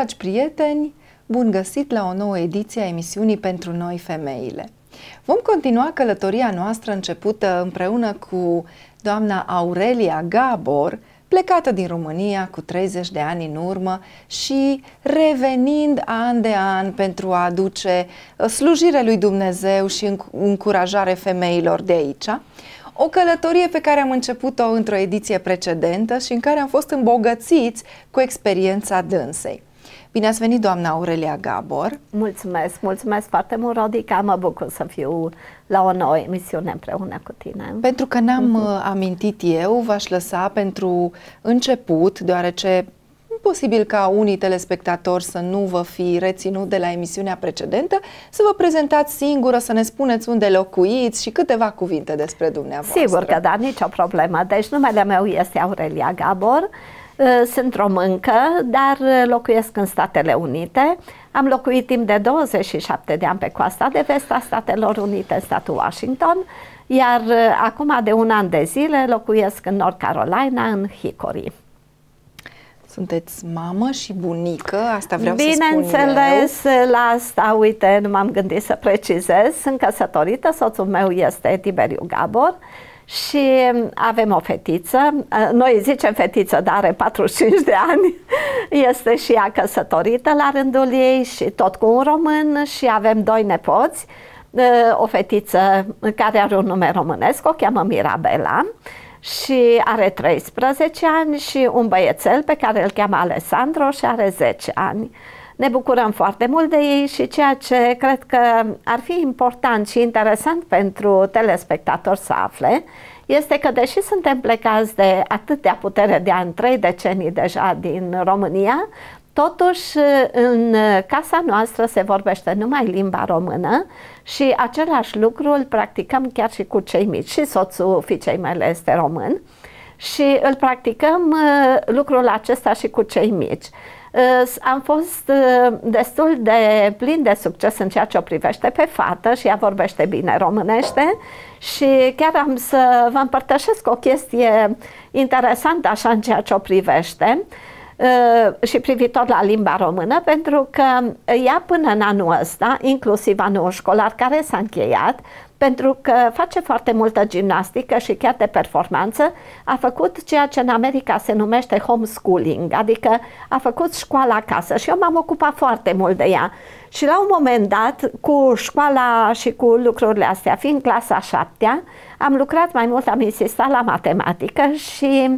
Dragi prieteni, bun găsit la o nouă ediție a emisiunii Pentru noi femeile. Vom continua călătoria noastră începută împreună cu doamna Aurelia Gabor, plecată din România cu 30 de ani în urmă și revenind an de an pentru a aduce slujire lui Dumnezeu și încurajare femeilor de aici. O călătorie pe care am început-o într-o ediție precedentă și în care am fost îmbogățiți cu experiența dânsei. Bine ați venit, doamna Aurelia Gabor! Mulțumesc, mulțumesc foarte mult, Rodica, mă bucur să fiu la o nouă emisiune împreună cu tine. Pentru că n-am amintit eu, v-aș lăsa pentru început, deoarece posibil ca unii telespectatori să nu vă fi reținut de la emisiunea precedentă, să vă prezentați singură, să ne spuneți unde locuiți și câteva cuvinte despre dumneavoastră. Sigur că da, nicio problemă. Deci numele meu este Aurelia Gabor, sunt româncă, dar locuiesc în Statele Unite. Am locuit timp de 27 de ani pe coasta de vest a Statelor Unite, statul Washington, iar acum de un an de zile locuiesc în North Carolina, în Hickory. Sunteți mamă și bunică, asta vreau să spun Bineînțeles, la asta, uite, nu m-am gândit să precizez. Sunt căsătorită, soțul meu este Tiberiu Gabor și avem o fetiță. Noi zicem fetiță, dar are 45 de ani. Este și ea căsătorită la rândul ei și tot cu un român și avem doi nepoți. O fetiță care are un nume românesc, o cheamă Mirabela și are 13 ani și un băiețel pe care îl cheamă Alessandro și are 10 ani. Ne bucurăm foarte mult de ei și ceea ce cred că ar fi important și interesant pentru telespectatori să afle este că deși suntem plecați de atâtea putere de ani, 3 decenii deja din România, totuși în casa noastră se vorbește numai limba română și același lucru îl practicăm chiar și cu cei mici. Și soțul fiicei mele este român și îl practicăm lucrul acesta și cu cei mici. Am fost destul de plin de succes în ceea ce o privește pe fată și ea vorbește bine românește și chiar am să vă împărtășesc o chestie interesantă așa în ceea ce o privește și privitor la limba română, pentru că ea până în anul ăsta, inclusiv anul școlar care s-a încheiat, pentru că face foarte multă gimnastică și chiar de performanță, a făcut ceea ce în America se numește homeschooling, adică a făcut școala acasă și eu m-am ocupat foarte mult de ea. Și la un moment dat, cu școala și cu lucrurile astea, fiind clasa 7-a, am lucrat mai mult, am insistat la matematică și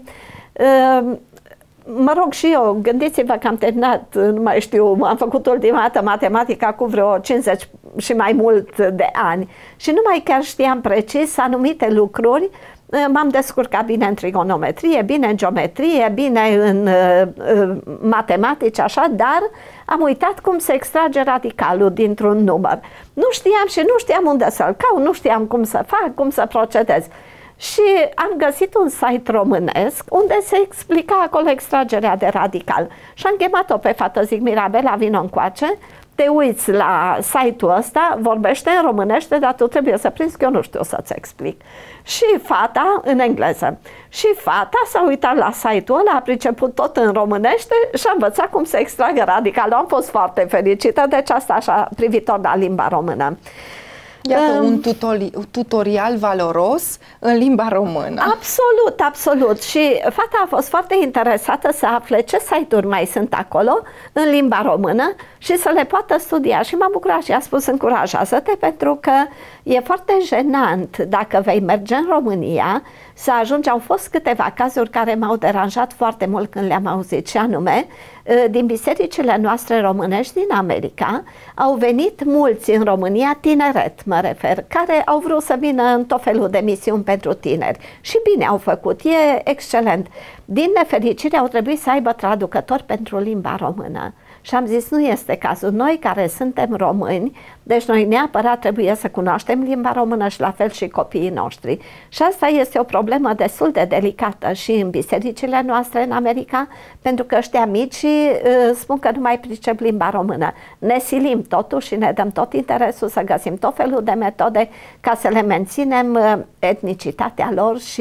mă rog și eu, gândiți-vă că am terminat, nu mai știu, am făcut ultima dată matematica cu vreo 50 și mai mult de ani și nu mai chiar știam precis anumite lucruri. M-am descurcat bine în trigonometrie, bine în geometrie, bine în matematici, așa, dar am uitat cum se extrage radicalul dintr-un număr. Nu știam și nu știam unde să-l caut, nu știam cum să fac, cum să procedez. Și am găsit un site românesc unde se explica acolo extragerea de radical. Și am chemat-o pe fată, zic, Mirabela, vină încoace, te uiți la site-ul ăsta, vorbește în românește, dar tu trebuie să prinzi că eu nu știu să-ți explic. Și fata, în engleză, și fata s-a uitat la site-ul ăla, a priceput tot în românește și a învățat cum se extragă radicalul. Am fost foarte fericită, deci asta așa privitor la limba română. Iată, un tutorial valoros în limba română. Absolut, absolut. Și fata a fost foarte interesată să afle ce site-uri mai sunt acolo în limba română și să le poată studia. Și m-am bucurat și a spus, încurajează-te, pentru că e foarte jenant dacă vei merge în România să ajungi. Au fost câteva cazuri care m-au deranjat foarte mult când le-am auzit, și anume, din bisericile noastre românești din America au venit mulți în România, tineret mă refer, care au vrut să vină în tot felul de misiuni pentru tineri și bine au făcut, e excelent. Din nefericire au trebuit să aibă traducători pentru limba română. Și am zis, nu este cazul. Noi care suntem români, deci noi neapărat trebuie să cunoaștem limba română și la fel și copiii noștri. Și asta este o problemă destul de delicată și în bisericile noastre în America, pentru că ăștia mici spun că nu mai pricep limba română. Ne silim totuși și ne dăm tot interesul să găsim tot felul de metode ca să le menținem etnicitatea lor și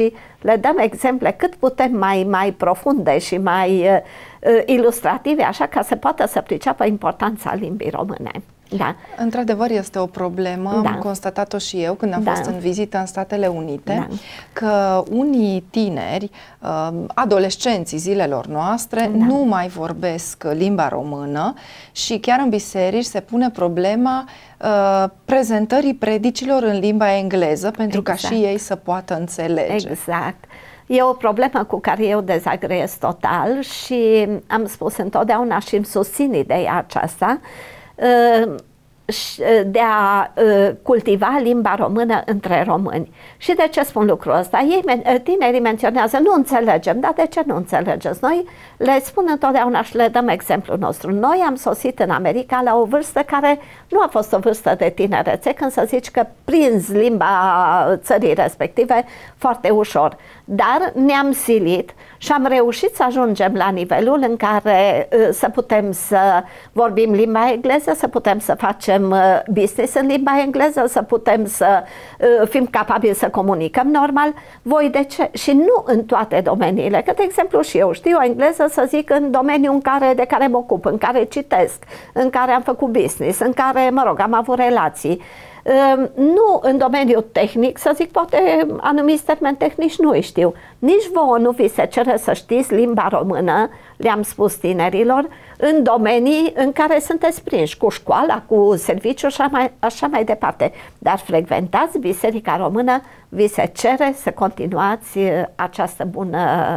le dăm exemple cât putem mai profunde și mai ilustrative, așa ca să poată să priceapă importanța limbii române. Da. Într-adevăr este o problemă, Da. am constatat-o și eu când am Da. fost în vizită în Statele Unite, Da. că unii tineri, adolescenții zilelor noastre, Da. nu mai vorbesc limba română și chiar în biserici se pune problema prezentării predicilor în limba engleză pentru ca și ei să poată înțelege. Exact. E o problemă cu care eu dezagreez total și am spus întotdeauna și îmi susțin ideea aceasta de a cultiva limba română între români. Și de ce spun lucrul ăsta? Tinerii menționează, nu înțelegem, dar de ce nu înțelegeți? Noi le spun întotdeauna și le dăm exemplul nostru. Noi am sosit în America la o vârstă care nu a fost o vârstă de tinerețe, când să zici că prinzi limba țării respective foarte ușor. Dar ne-am silit și am reușit să ajungem la nivelul în care să putem să vorbim limba engleză, să putem să facem business în limba engleză, să putem să fim capabili să comunicăm normal. Voi de ce? Și nu în toate domeniile, că de exemplu și eu știu engleză, să zic, în domeniul de care mă ocup, în care citesc, în care am făcut business, în care, mă rog, am avut relații. Nu în domeniul tehnic, să zic, poate anumiți termeni tehnici nu îi știu. Nici vouă nu vi se cere să știți limba română, le-am spus tinerilor, în domenii în care sunteți prinși, cu școala, cu serviciul și așa mai departe. Dar frecventați Biserica Română, vi se cere să continuați această bună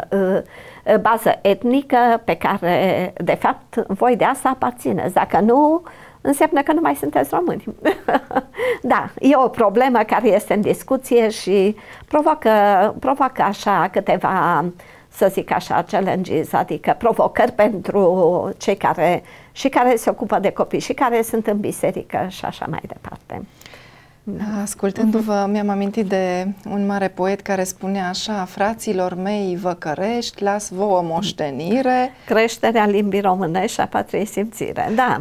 bază etnică pe care, de fapt, voi de asta aparțineți. Dacă nu, înseamnă că nu mai sunteți români. Da, e o problemă care este în discuție și provoacă așa câteva, să zic așa, challenges, adică provocări pentru cei care se ocupă de copii și care sunt în biserică și așa mai departe. Ascultându-vă, mi-am amintit de un mare poet care spunea așa: fraților mei văcărești, las vouă moștenire Creșterea limbii românești și a patriei simțire, da.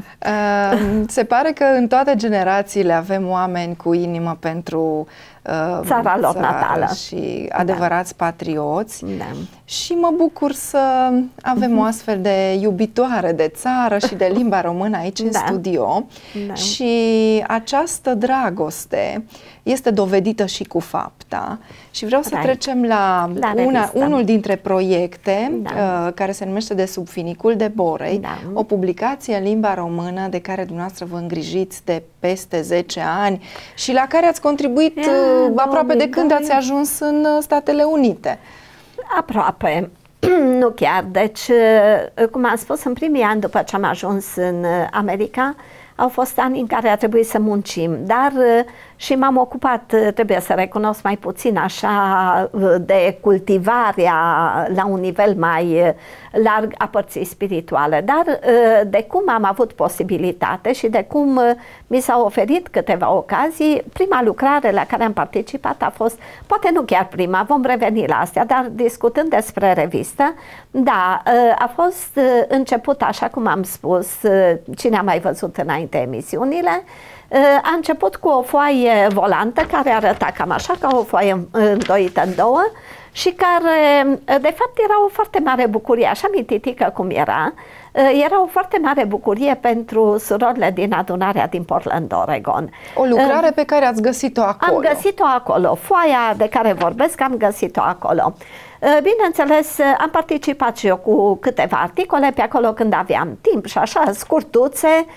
Se pare că în toate generațiile avem oameni cu inimă pentru țara lor natală și adevărați patrioți. Da. Și mă bucur să avem o astfel de iubitoare de țară și de limba română aici în studio. Da. Și această dragoste este dovedită și cu fapta. Și vreau să trecem la unul dintre proiecte care se numește De sub finicul de Borei, o publicație în limba română de care dumneavoastră vă îngrijiți de peste 10 ani și la care ați contribuit aproape de când ați ajuns în Statele Unite. Aproape, nu chiar. Deci, cum am spus, în primii ani după ce am ajuns în America, au fost ani în care a trebuit să muncim, dar și m-am ocupat, trebuie să recunosc, mai puțin așa de cultivarea la un nivel mai larg a părții spirituale, dar de cum am avut posibilitate și de cum mi s-au oferit câteva ocazii, prima lucrare la care am participat a fost, poate nu chiar prima, vom reveni la astea, dar discutând despre revistă, da, a fost început, așa cum am spus, cine a mai văzut înainte emisiunile, a început cu o foaie volantă care arăta cam așa, ca o foaie îndoită în două și care, de fapt, era o foarte mare bucurie, așa mititică cum era, era o foarte mare bucurie pentru surorile din adunarea din Portland, Oregon. O lucrare pe care ați găsit-o acolo. Am găsit-o acolo. Foaia de care vorbesc am găsit-o acolo. Bineînțeles, am participat și eu cu câteva articole pe acolo când aveam timp și așa, scurtuțe,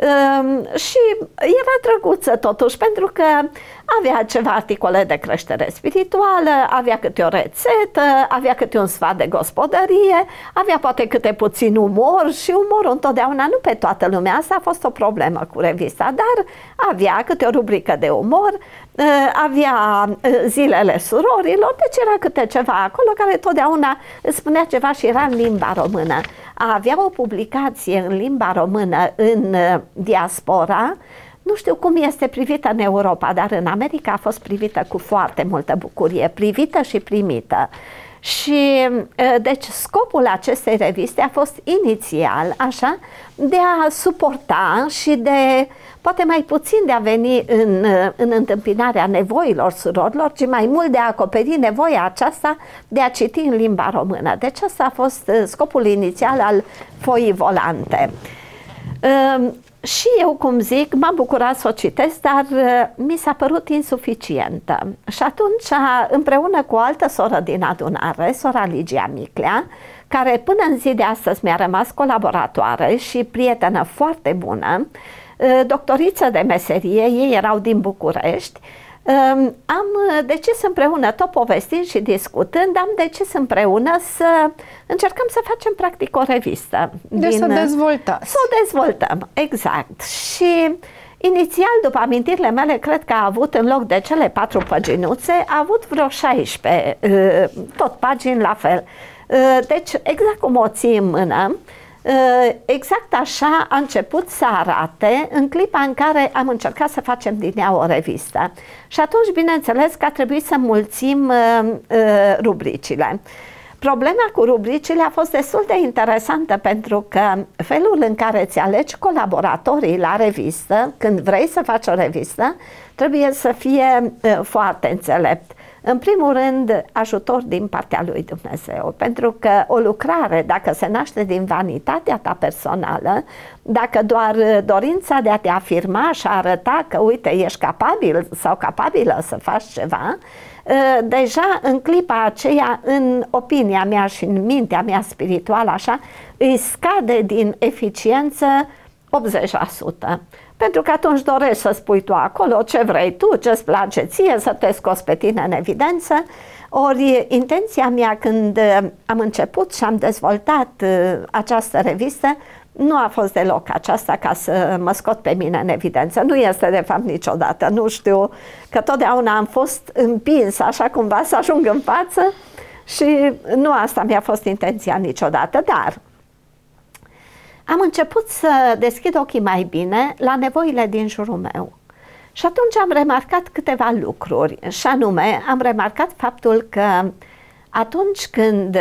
și era drăguță totuși, pentru că avea ceva articole de creștere spirituală, avea câte o rețetă, avea câte un sfat de gospodărie, avea poate câte puțin umor și umorul întotdeauna, nu pe toată lumea, asta a fost o problemă cu revista, dar avea câte o rubrică de umor, avea zilele surorilor, deci era câte ceva acolo care totdeauna spunea ceva și era în limba română. Avea o publicație în limba română în diaspora, nu știu cum este privită în Europa, dar în America a fost privită cu foarte multă bucurie, privită și primită. Și deci scopul acestei reviste a fost inițial așa de a suporta și de poate mai puțin de a veni în întâmpinarea nevoilor surorilor, ci mai mult de a acoperi nevoia aceasta de a citi în limba română. Deci asta a fost scopul inițial al foii volante. Și eu, cum zic, m-am bucurat să o citesc, dar mi s-a părut insuficientă. Și atunci, împreună cu o altă soră din adunare, sora Ligia Miclea, care până în zi de astăzi mi-a rămas colaboratoare și prietenă foarte bună, doctoriță de meserie, ei erau din București, am decis împreună, tot povestind și discutând, am decis împreună să încercăm să facem practic o revistă. Să dezvoltați. Să o dezvoltăm, exact. Și inițial, după amintirile mele, cred că a avut, în loc de cele 4 păginuțe, a avut vreo 16, tot pagini la fel. Deci, exact cum o ții în mână, exact așa a început să arate în clipa în care am încercat să facem din ea o revistă. Și atunci, bineînțeles, că a trebuit să mulțim rubricile. Problema cu rubricile a fost destul de interesantă, pentru că felul în care îți alegi colaboratorii la revistă, când vrei să faci o revistă, trebuie să fie foarte înțelept. În primul rând, ajutor din partea lui Dumnezeu, pentru că o lucrare, dacă se naște din vanitatea ta personală, dacă doar dorința de a te afirma și a arăta că, uite, ești capabil sau capabilă să faci ceva, deja în clipa aceea, în opinia mea și în mintea mea spirituală, așa, îi scade din eficiență 80%. Pentru că atunci dorești să spui tu acolo ce vrei tu, ce-ți place ție, să te scoți pe tine în evidență. Ori intenția mea când am început și am dezvoltat această revistă nu a fost deloc aceasta ca să mă scot pe mine în evidență. Nu este de fapt niciodată. Nu știu, că totdeauna am fost împins așa cumva să ajung în față și nu asta mi-a fost intenția niciodată, dar am început să deschid ochii mai bine la nevoile din jurul meu. Și atunci am remarcat câteva lucruri, și anume am remarcat faptul că atunci când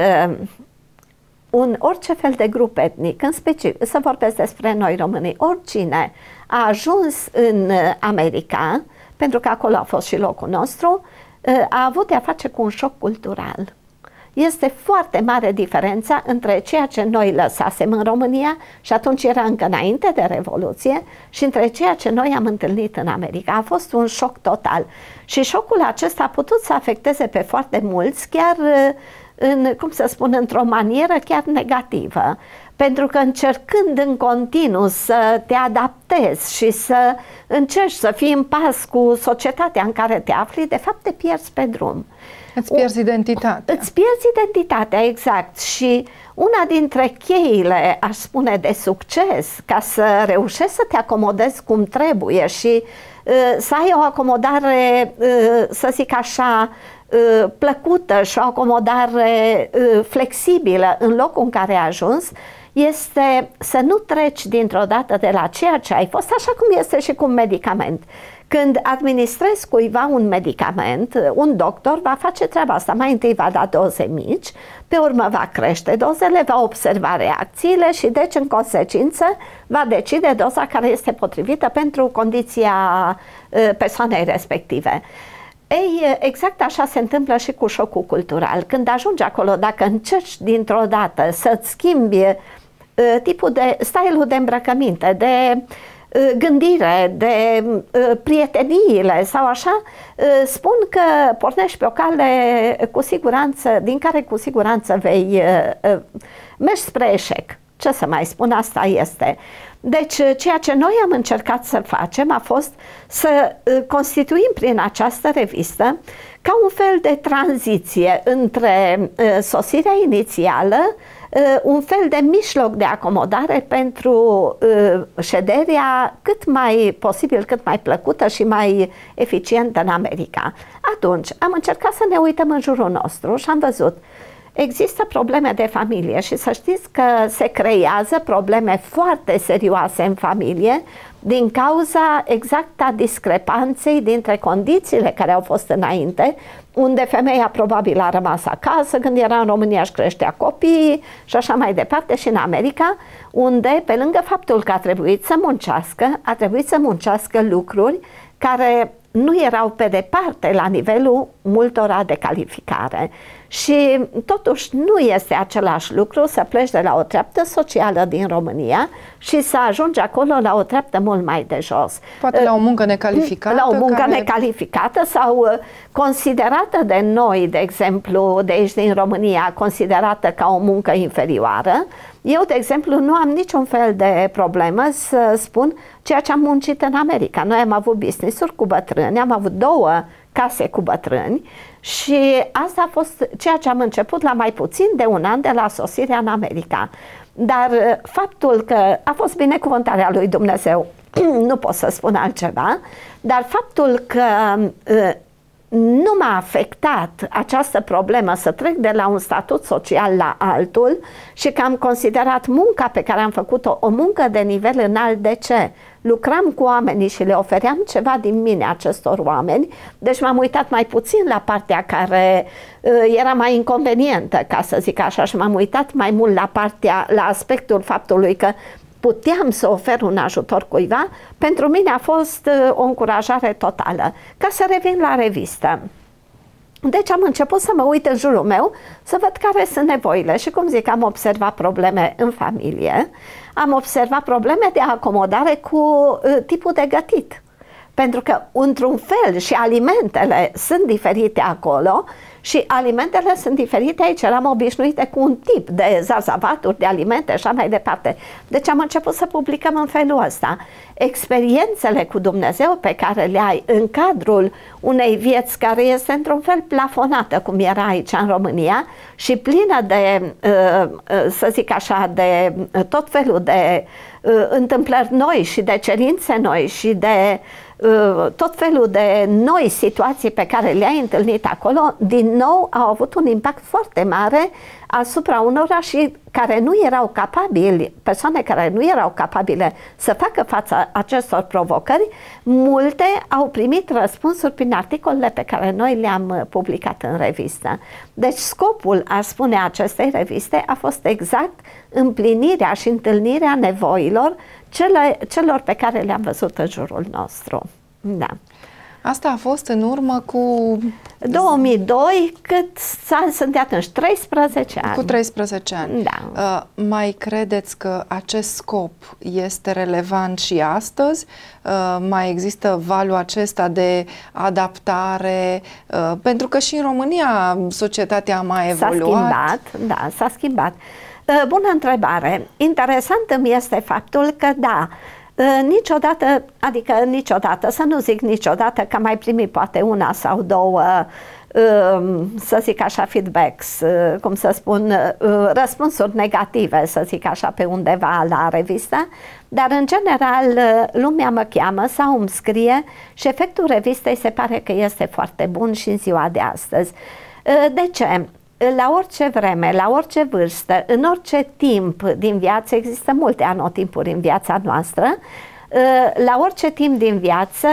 orice fel de grup etnic, în special, să vorbesc despre noi românii, oricine a ajuns în America, pentru că acolo a fost și locul nostru, a avut de-a face cu un șoc cultural. Este foarte mare diferența între ceea ce noi lăsasem în România, și atunci era încă înainte de Revoluție, și între ceea ce noi am întâlnit în America. A fost un șoc total. Și șocul acesta a putut să afecteze pe foarte mulți, chiar cum să spun, într-o manieră chiar negativă. Pentru că încercând în continuu să te adaptezi și să încerci să fii în pas cu societatea în care te afli, de fapt te pierzi pe drum. Îți pierzi identitatea. Îți pierzi identitatea, exact. Și una dintre cheile, aș spune, de succes, ca să reușești să te acomodezi cum trebuie și să ai o acomodare, să zic așa, plăcută și o acomodare flexibilă în locul în care ai ajuns, este să nu treci dintr-o dată de la ceea ce ai fost, așa cum este și cu un medicament. Când administrezi cuiva un medicament, un doctor va face treaba asta. Mai întâi va da doze mici, pe urmă va crește dozele, va observa reacțiile și deci în consecință va decide doza care este potrivită pentru condiția persoanei respective. Ei, exact așa se întâmplă și cu șocul cultural. Când ajungi acolo, dacă încerci dintr-o dată să-ți schimbi stylul de îmbrăcăminte, de gândire, de prieteniile sau așa, spun că pornești pe o cale cu siguranță, din care cu siguranță vei mergi spre eșec. Ce să mai spun, asta este. Deci ceea ce noi am încercat să facem a fost să constituim prin această revistă ca un fel de tranziție între sosirea inițială, un fel de mijloc de acomodare pentru șederea cât mai posibil, cât mai plăcută și mai eficientă în America. Atunci am încercat să ne uităm în jurul nostru și am văzut există probleme de familie și să știți că se creează probleme foarte serioase în familie din cauza exacta discrepanței dintre condițiile care au fost înainte, unde femeia probabil a rămas acasă, când era în România își creștea copiii și așa mai departe, și în America, unde, pe lângă faptul că a trebuit să muncească lucruri care nu erau pe departe la nivelul multora de calificare. Și totuși nu este același lucru să pleci de la o treaptă socială din România și să ajungi acolo la o treaptă mult mai de jos. Poate la o muncă necalificată. La o muncă necalificată sau considerată de noi, de exemplu, de aici din România, considerată ca o muncă inferioară. Eu, de exemplu, nu am niciun fel de problemă să spun ceea ce am muncit în America. Noi am avut business-uri cu bătrâni, am avut 2 case cu bătrâni și asta a fost ceea ce am început la mai puțin de un an de la sosirea în America. Dar faptul că a fost binecuvântarea lui Dumnezeu, nu pot să spun altceva, dar faptul că nu m-a afectat această problemă să trec de la un statut social la altul și că am considerat munca pe care am făcut-o o muncă de nivel înalt. De ce? Lucram cu oamenii și le ofeream ceva din mine acestor oameni, deci m-am uitat mai puțin la partea care era mai inconvenientă, ca să zic așa, și m-am uitat mai mult la aspectul faptului că puteam să ofer un ajutor cuiva. Pentru mine a fost o încurajare totală. Ca să revin la revistă. Deci am început să mă uit în jurul meu, să văd care sunt nevoile și, cum zic, am observat probleme în familie, am observat probleme de acomodare cu tipul de gătit. Pentru că, într-un fel, și alimentele sunt diferite acolo și alimentele sunt diferite aici. Eram obișnuite cu un tip de zarzavaturi, de alimente și așa mai departe. Deci am început să publicăm în felul ăsta experiențele cu Dumnezeu pe care le ai în cadrul unei vieți care este într-un fel plafonată, cum era aici în România, și plină de, să zic așa, de tot felul de întâmplări noi și de cerințe noi și de tot felul de noi situații pe care le-ai întâlnit acolo, din nou au avut un impact foarte mare asupra unora și care nu erau capabili, persoane care nu erau capabile să facă față acestor provocări. Multe au primit răspunsuri prin articolele pe care noi le-am publicat în revistă. Deci scopul, aș spune, acestei reviste a fost exact împlinirea și întâlnirea nevoilor celor pe care le-am văzut în jurul nostru. Da. Asta a fost în urmă cu 2002, cât sunt atunci 13 ani. Cu 13 ani. Da. Mai credeți că acest scop este relevant și astăzi? Mai există valul acesta de adaptare? Pentru că și în România societatea a mai evoluat. S-a schimbat, da, s-a schimbat. Bună întrebare. Interesant îmi este faptul că, da, niciodată, adică niciodată, să nu zic niciodată, că mai primit poate 1 sau 2, să zic așa, feedbacks, cum să spun, răspunsuri negative, să zic așa, pe undeva la revistă, dar în general lumea mă cheamă sau îmi scrie și efectul revistei se pare că este foarte bun și în ziua de astăzi. De ce? La orice vreme, la orice vârstă, în orice timp din viață, există multe anotimpuri în viața noastră, la orice timp din viață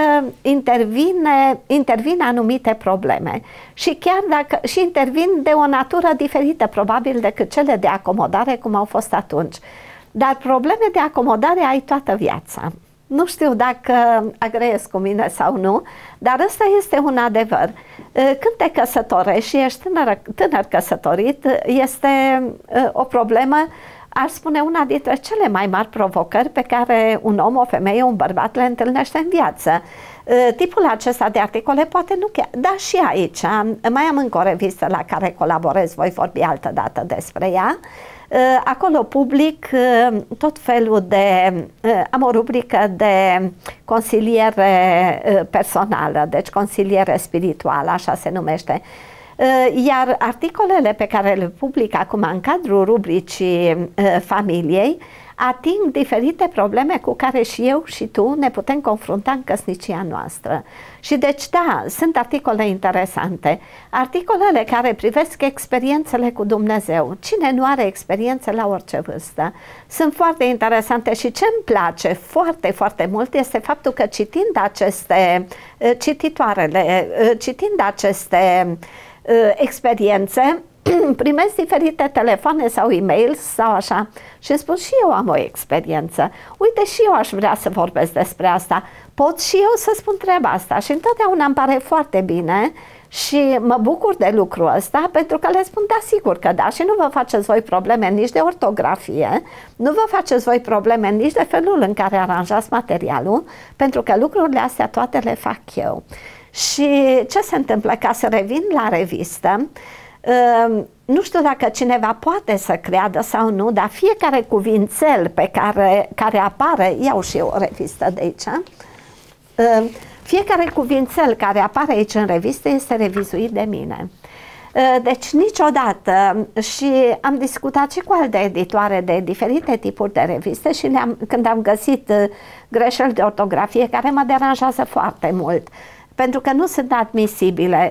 intervin anumite probleme și chiar dacă și intervin de o natură diferită probabil decât cele de acomodare cum au fost atunci. Dar probleme de acomodare ai toată viața. Nu știu dacă agreezi cu mine sau nu, dar ăsta este un adevăr. Când te căsătorești și ești tânăr căsătorit, este o problemă, aș spune, una dintre cele mai mari provocări pe care un om, o femeie, un bărbat le întâlnește în viață. Tipul acesta de articole poate nu chiar, dar și aici. Mai am încă o revistă la care colaborez, voi vorbi altă dată despre ea. Acolo public tot felul de, am o rubrică de consiliere personală, deci consiliere spirituală, așa se numește. Iar articolele pe care le public acum în cadrul rubricii familiei ating diferite probleme cu care și eu și tu ne putem confrunta în căsnicia noastră. Și deci, da, sunt articole interesante, articolele care privesc experiențele cu Dumnezeu. Cine nu are experiențe la orice vârstă? Sunt foarte interesante și ce îmi place foarte, foarte mult este faptul că citind aceste experiențe, primesc diferite telefoane sau e-mail sau așa și îmi spun și eu am o experiență. Uite, și eu aș vrea să vorbesc despre asta. Pot și eu să spun treaba asta și întotdeauna îmi pare foarte bine și mă bucur de lucrul ăsta pentru că le spun da, sigur că da, și nu vă faceți voi probleme nici de ortografie, nu vă faceți voi probleme nici de felul în care aranjați materialul, pentru că lucrurile astea toate le fac eu. Și ce se întâmplă? Ca să revin la revistă, nu știu dacă cineva poate să creadă sau nu, dar fiecare cuvințel pe care apare, iau și eu o revistă de aici, fiecare cuvințel care apare aici în revistă este revizuit de mine. Deci niciodată, și am discutat și cu alte editoare de diferite tipuri de reviste și când am găsit greșeli de ortografie care mă deranjează foarte mult, pentru că nu sunt admisibile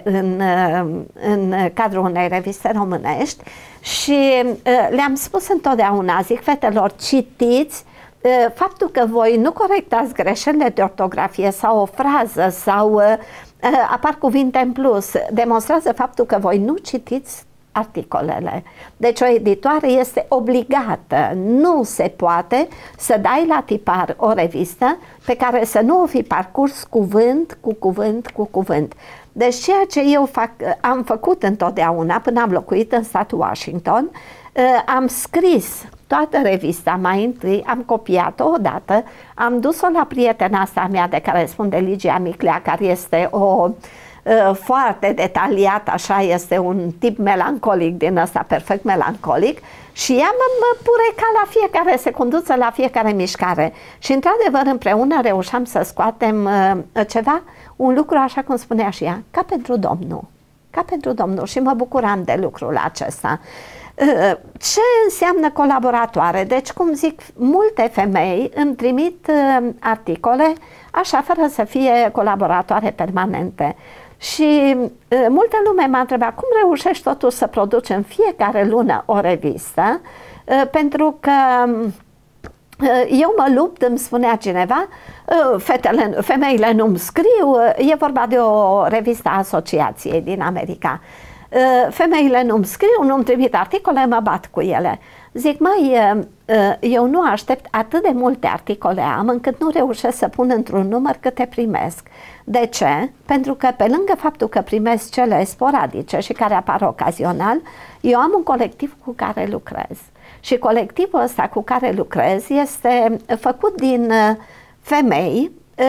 în cadrul unei reviste românești și le-am spus întotdeauna, zic fetelor, citiți, faptul că voi nu corectați greșelile de ortografie sau o frază sau apar cuvinte în plus, demonstrează faptul că voi nu citiți articolele. Deci o editoare este obligată, nu se poate să dai la tipar o revistă pe care să nu o fi parcurs cuvânt cu cuvânt cu cuvânt. Deci ceea ce eu am făcut întotdeauna până am locuit în statul Washington, am scris toată revista mai întâi, am copiat-o odată, am dus-o la prietena asta mea de care spun de Ligia Miclea, care este o foarte detaliat, așa, este un tip melancolic din ăsta, perfect melancolic, și ea mă pureca la fiecare secunduță, la fiecare mișcare și într-adevăr împreună reușeam să scoatem ceva, un lucru așa cum spunea și ea, ca pentru Domnul, ca pentru Domnul, și mă bucuram de lucrul acesta. Ce înseamnă colaboratoare? Deci, cum zic, multe femei îmi trimit articole așa, fără să fie colaboratoare permanente. Și multă lume m-a întrebat cum reușești totuși să produci în fiecare lună o revistă, pentru că eu mă lupt, îmi spunea cineva, femeile nu-mi scriu, e vorba de o revistă a asociației din America. Femeile nu-mi scriu, nu-mi trimit articole, mă bat cu ele. Zic, măi, eu nu aștept, atât de multe articole am încât nu reușesc să pun într-un număr câte primesc. De ce? Pentru că pe lângă faptul că primesc cele sporadice și care apar ocazional, eu am un colectiv cu care lucrez. Și colectivul ăsta cu care lucrez este făcut din femei,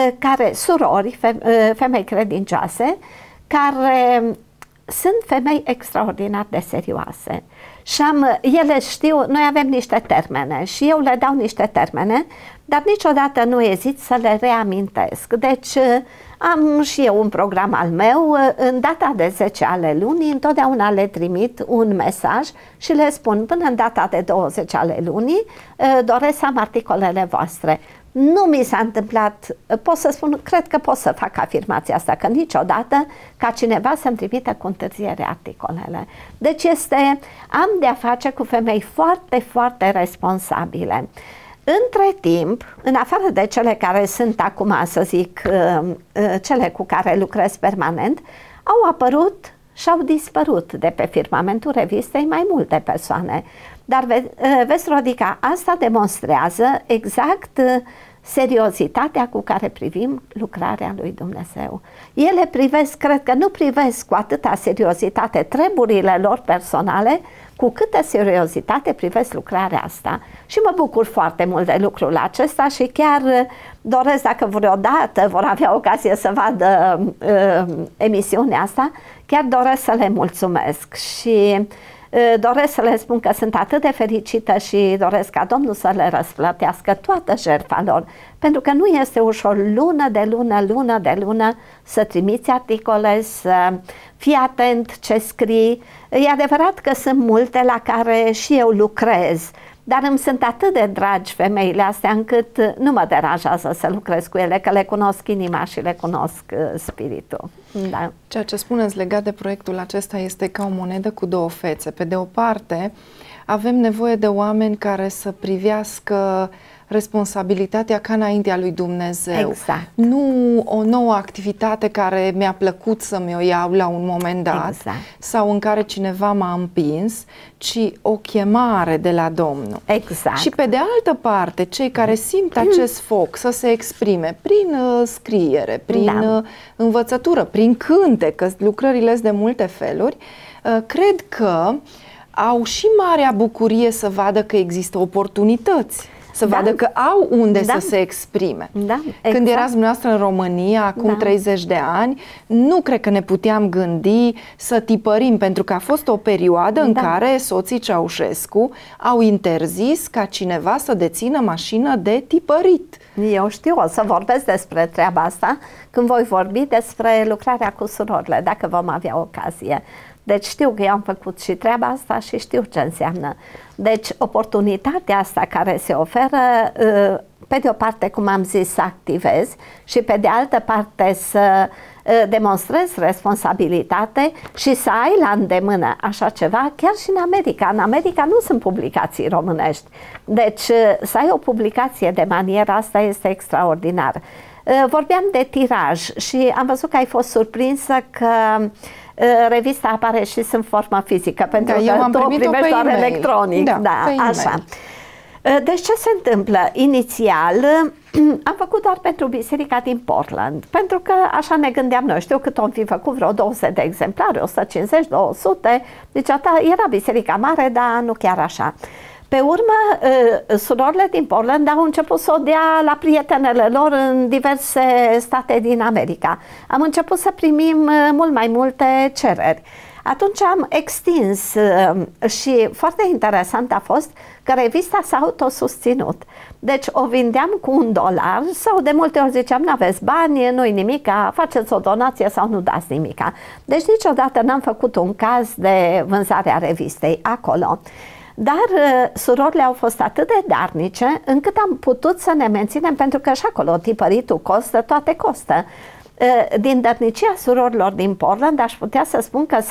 surori, femei credincioase, care sunt femei extraordinar de serioase. Și ele știu, noi avem niște termene și eu le dau niște termene, dar niciodată nu ezit să le reamintesc. Deci am și eu un program al meu, în data de 10 ale lunii, întotdeauna le trimit un mesaj și le spun până în data de 20 ale lunii doresc să am articolele voastre. Nu mi s-a întâmplat, pot să spun, cred că pot să fac afirmația asta, că niciodată ca cineva să-mi trimită cu întârziere articolele. Deci am de-a face cu femei foarte, foarte responsabile. Între timp, în afară de cele care sunt acum, să zic, cele cu care lucrez permanent, au apărut și au dispărut de pe firmamentul revistei mai multe persoane. Dar vezi, Rodica, asta demonstrează exact seriozitatea cu care privim lucrarea lui Dumnezeu. Ele privesc, cred că nu privesc cu atâta seriozitate treburile lor personale, cu câtă seriozitate privesc lucrarea asta. Și mă bucur foarte mult de lucrul acesta și chiar doresc, dacă vreodată vor avea ocazie să vadă emisiunea asta, chiar doresc să le mulțumesc și doresc să le spun că sunt atât de fericită și doresc ca Domnul să le răsplătească toată jertfa lor, pentru că nu este ușor lună de lună să trimiți articole, să fii atent ce scrii. E adevărat că sunt multe la care și eu lucrez, dar îmi sunt atât de dragi femeile astea încât nu mă deranjează să lucrez cu ele, că le cunosc inima și le cunosc spiritul. Da. Ceea ce spuneți legat de proiectul acesta este ca o monedă cu două fețe. Pe de o parte, avem nevoie de oameni care să privească responsabilitatea ca înaintea lui Dumnezeu. Exact. Nu o nouă activitate care mi-a plăcut să mi-o iau la un moment dat, exact, sau în care cineva m-a împins, ci o chemare de la Domnul. Exact. Și pe de altă parte, cei care simt acest foc să se exprime prin scriere, prin învățătură, prin cânte, că lucrările sunt de multe feluri, cred că au și marea bucurie să vadă că există oportunități, să vadă că au unde să se exprime. Când erați dumneavoastră în România, acum 30 de ani, nu cred că ne puteam gândi să tipărim, pentru că a fost o perioadă în care soții Ceaușescu au interzis ca cineva să dețină mașină de tipărit. Eu știu, o să vorbesc despre treaba asta când voi vorbi despre lucrarea cu surorile, dacă vom avea ocazie. Deci știu că eu am făcut și treaba asta și știu ce înseamnă. Deci oportunitatea asta care se oferă, pe de o parte, cum am zis, să activezi și pe de altă parte să demonstrezi responsabilitate și să ai la îndemână așa ceva, chiar și în America. În America nu sunt publicații românești. Deci să ai o publicație de maniera asta este extraordinar. Vorbeam de tiraj și am văzut că ai fost surprinsă că revista apare și în formă fizică, pentru că tu o primești doar electronic. Așa. Deci ce se întâmplă? Inițial am făcut doar pentru biserica din Portland, pentru că așa ne gândeam noi. Știu cât am fi făcut, vreo 200 de exemplare, 150, 200, deci era biserica mare, dar nu chiar așa. Pe urmă, surorile din Portland au început să o dea la prietenele lor în diverse state din America. Am început să primim mult mai multe cereri. Atunci am extins și foarte interesant a fost că revista s-a autosusținut. Deci o vindeam cu $1 sau de multe ori ziceam, n-aveți bani, nu-i nimica, faceți o donație sau nu dați nimica. Deci niciodată n-am făcut un caz de vânzarea revistei acolo. Dar surorile au fost atât de darnice încât am putut să ne menținem, pentru că și acolo tipăritul costă, toate costă. Din dărnicia surorilor din Portland aș putea să spun că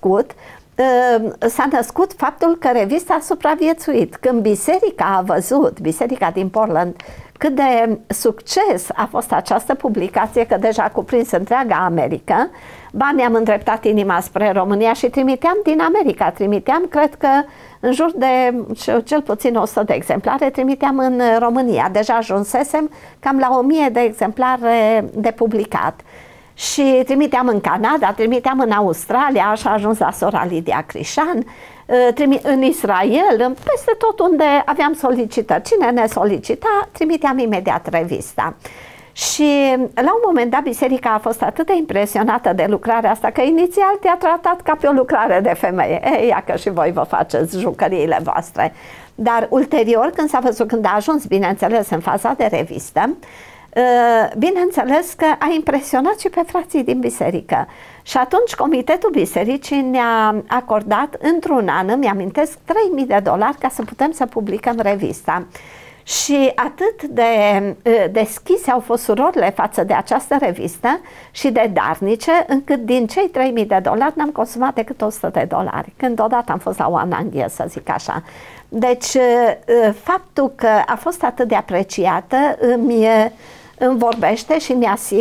s-a născut faptul că revista a supraviețuit. Când biserica a văzut, biserica din Portland, cât de succes a fost această publicație, că deja a cuprins întreaga America, ne-am îndreptat inima spre România și trimiteam din America. Cred că în jur de cel puțin 100 de exemplare trimiteam în România. Deja ajunsesem cam la 1000 de exemplare de publicat. Și trimiteam în Canada, trimiteam în Australia, așa a ajuns la sora Lidia Crișan, în Israel, peste tot unde aveam solicitări. Cine ne solicita, trimiteam imediat revista. Și la un moment dat biserica a fost atât de impresionată de lucrarea asta că inițial te-a tratat ca pe o lucrare de femeie. Ia că și voi vă faceți jucăriile voastre. Dar ulterior, când s-a văzut, când a ajuns, bineînțeles, în faza de revistă, bineînțeles că a impresionat și pe frații din biserică. Și atunci Comitetul Bisericii ne-a acordat într-un an, îmi amintesc, $3.000 ca să putem să publicăm revista. Și atât de deschise au fost surorile față de această revistă și de darnice, încât din cei $3.000 n-am consumat decât $100, când odată am fost la One Anghie, să zic așa. Deci faptul că a fost atât de apreciată îmi vorbește și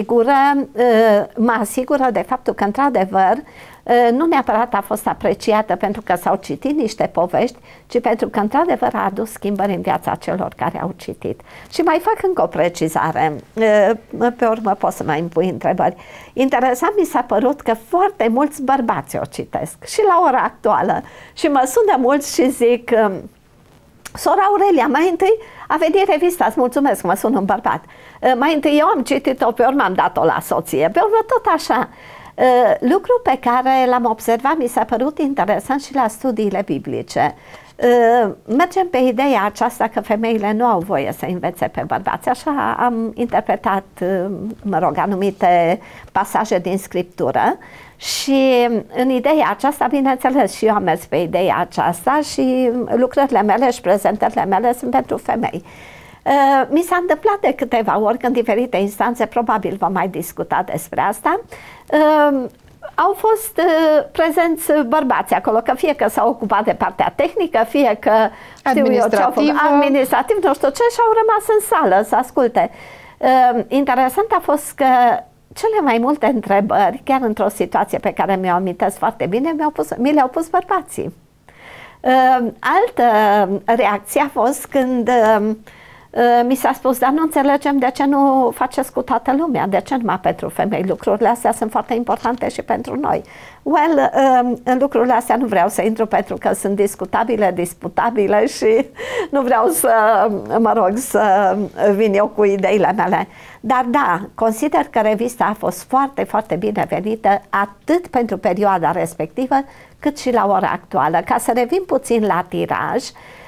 mă asigură de faptul că, într-adevăr, nu neapărat a fost apreciată pentru că s-au citit niște povești, ci pentru că, într-adevăr, a adus schimbări în viața celor care au citit. Și mai fac încă o precizare, pe urmă poți să mai îmi pui întrebări. Interesant mi s-a părut că foarte mulți bărbați o citesc și la ora actuală. Și mă sună mulți și zic: Sora Aurelia, mai întâi a venit revista, îți mulțumesc, mă sun un bărbat. Mai întâi eu am citit-o, pe urmă am dat-o la soție, pe urmă tot așa. Lucru pe care l-am observat, mi s-a părut interesant și la studiile biblice. mergem pe ideea aceasta că femeile nu au voie să învețe pe bărbați. Așa am interpretat, mă rog, anumite pasaje din Scriptură și în ideea aceasta, bineînțeles, și eu am mers pe ideea aceasta și lucrările mele și prezentările mele sunt pentru femei. Mi s-a întâmplat de câteva ori, în diferite instanțe, probabil vom mai discuta despre asta, au fost prezenți bărbați acolo, că fie că s-au ocupat de partea tehnică, fie că administrativ, nu știu ce, și au rămas în sală să asculte. Interesant a fost că cele mai multe întrebări, chiar într-o situație pe care mi-o amintesc foarte bine, mi le-au pus bărbații. Altă reacție a fost când mi s-a spus, dar nu înțelegem de ce nu faceți cu toată lumea, de ce numai pentru femei. Lucrurile astea sunt foarte importante și pentru noi. Well, în lucrurile astea nu vreau să intru pentru că sunt discutabile, disputabile și nu vreau să, mă rog, să vin eu cu ideile mele. Dar da, consider că revista a fost foarte, foarte binevenită, atât pentru perioada respectivă, cât și la ora actuală. Ca să revin puțin la tiraj,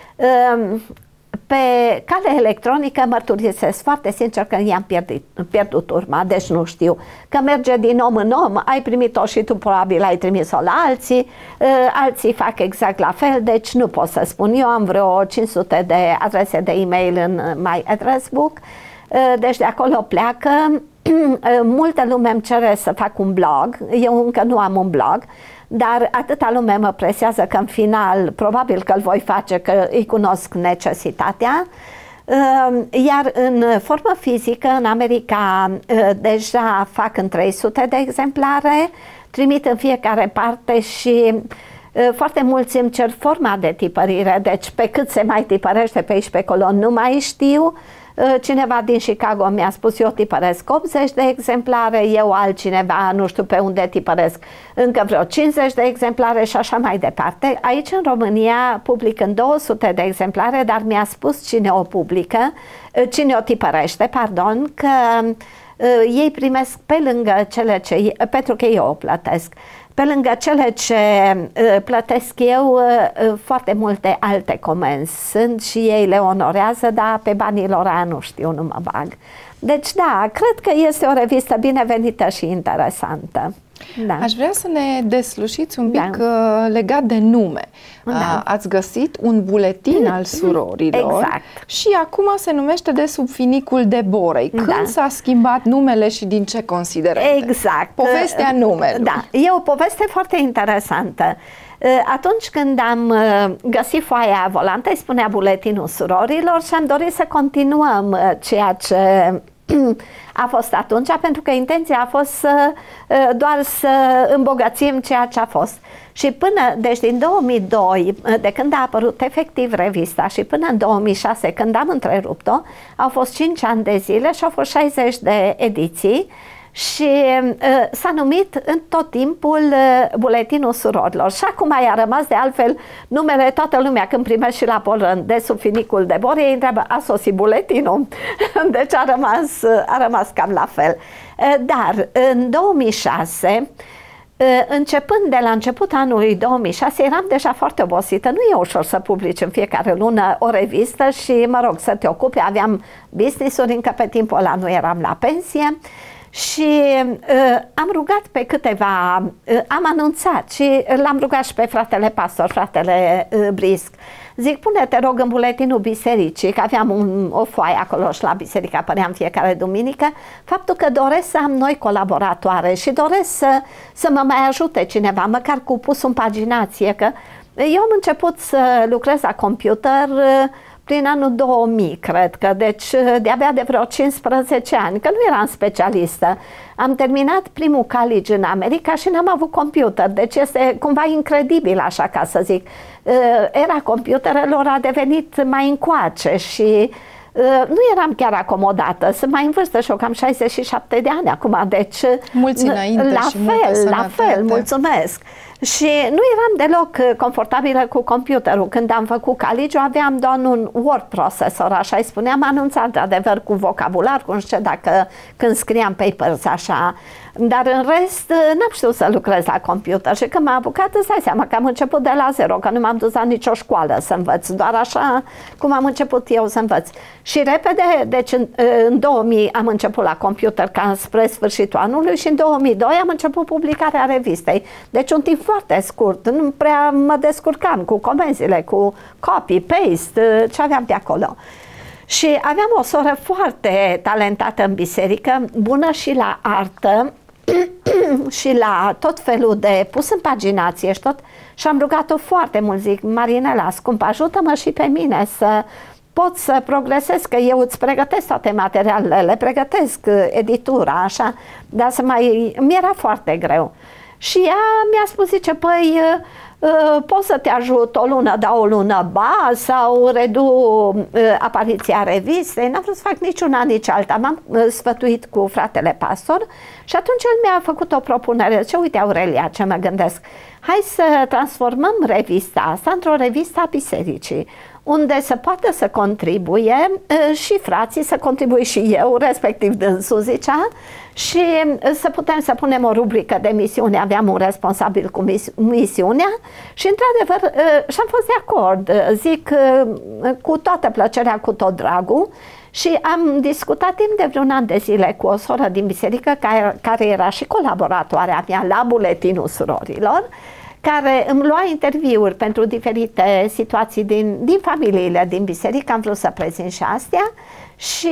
pe cale electronică mărturisesc foarte sincer că i-am pierdut urma, deci nu știu, că merge din om în om, ai primit-o și tu probabil ai trimis-o la alții, alții fac exact la fel, deci nu pot să spun. Eu am vreo 500 de adrese de e-mail în My Address Book, deci de acolo pleacă. Multă lume îmi cere să fac un blog, eu încă nu am un blog, dar atâta lume mă presează că în final probabil că îl voi face, că îi cunosc necesitatea. Iar în formă fizică, în America, deja fac în 300 de exemplare, trimit în fiecare parte și foarte mulți îmi cer forma de tipărire, deci pe cât se mai tipărește pe aici pe acolo nu mai știu. Cineva din Chicago mi-a spus, eu tipăresc 80 de exemplare, eu altcineva, nu știu pe unde tipăresc, încă vreo 50 de exemplare și așa mai departe. Aici în România public în 200 de exemplare, dar mi-a spus cine o publică, cine o tipărește, pardon, că ei primesc pe lângă cele ce, pentru că eu o plătesc, pe lângă cele ce plătesc eu, foarte multe alte comenzi sunt și ei le onorează, dar pe banii lor aia nu știu, nu mă bag. Deci da, cred că este o revistă binevenită și interesantă. Da. Aș vrea să ne deslușiți un pic legat de nume. Da. Ați găsit un buletin al surorilor, exact, și acum se numește De sub finicul Deborei. Când s-a schimbat numele și din ce considerente? Exact. Povestea numelui. Da, e o poveste foarte interesantă. Atunci când am găsit foaia volantă, îi spunea Buletinul Surorilor și am dorit să continuăm ceea ce a fost atunci, pentru că intenția a fost doar să îmbogățim ceea ce a fost. Și până, deci din 2002, de când a apărut efectiv revista, și până în 2006, când am întrerupt-o, au fost 5 ani de zile și au fost 60 de ediții. Și s-a numit în tot timpul Buletinul Surorilor. Și acum a rămas, de altfel, numele, toată lumea când primește și la polăn De sub finicul Deborei, întreabă, a sosit buletinul? Deci a rămas cam la fel. Dar în 2006, începând de la început anului 2006, eram deja foarte obosită. Nu e ușor să publici în fiecare lună o revistă și, mă rog, să te ocupi. Aveam business-uri, încă pe timpul ăla nu eram la pensie. Și am rugat pe câteva, am anunțat și l-am rugat și pe fratele pastor, fratele Brisc. Zic, pune-te rog în buletinul bisericii, că aveam o foaie acolo și la biserică apărea în fiecare duminică, faptul că doresc să am noi colaboratoare și doresc să mă mai ajute cineva, măcar cu pus în paginație, că eu am început să lucrez la computer prin anul 2000, cred că, deci de-abia de vreo 15 ani, că nu eram specialistă. Am terminat primul college în America și n-am avut computer, deci este cumva incredibil, așa ca să zic. Era computerelor a devenit mai încoace și nu eram chiar acomodată, sunt mai în vârstă și eu cam 67 de ani acum, deci mulți înainte la și fel, mulțumesc. Și nu eram deloc confortabilă cu computerul. Când am făcut Caligiu aveam doar un word processor, așa îi spuneam, anunțat de adevăr cu vocabular, cu nu știu dacă când scriam papers așa. Dar în rest n-am știut să lucrez la computer și când m-am apucat îți dai seama că am început de la zero, că nu m-am dus la nicio școală să învăț, doar așa cum am început eu să învăț. Și repede, deci în 2000 am început la computer ca spre sfârșitul anului și în 2002 am început publicarea revistei. Deci un timp foarte scurt, nu prea mă descurcam cu comenzile, cu copy, paste, ce aveam de acolo. Și aveam o soră foarte talentată în biserică, bună și la artă și la tot felul de pus în paginație și tot. Și am rugat-o foarte mult, zic, Marinela, scump, ajută-mă și pe mine să pot să progresez, că eu îți pregătesc toate materialele, le pregătesc editura, așa, dar mi-era foarte greu. Și ea mi-a spus, zice, păi, pot să te ajut o lună, da o lună, ba, sau redu apariția revistei. N-am vrut să fac nici una, nici alta. M-am sfătuit cu fratele pastor și atunci el mi-a făcut o propunere. Zice, uite, Aurelia, ce mă gândesc, hai să transformăm revista asta într-o revistă a bisericii, unde se poate să contribuie și frații, să contribui și eu, respectiv dânsul, zicea, și să putem să punem o rubrică de misiune. Aveam un responsabil cu misiunea și, într-adevăr, și-am fost de acord, zic, cu toată plăcerea, cu tot dragul. Și am discutat timp de vreun an de zile cu o soră din biserică care era și colaboratoarea mea la Buletinul Surorilor, care îmi lua interviuri pentru diferite situații din familiile din biserică. Am vrut să prezint și astea și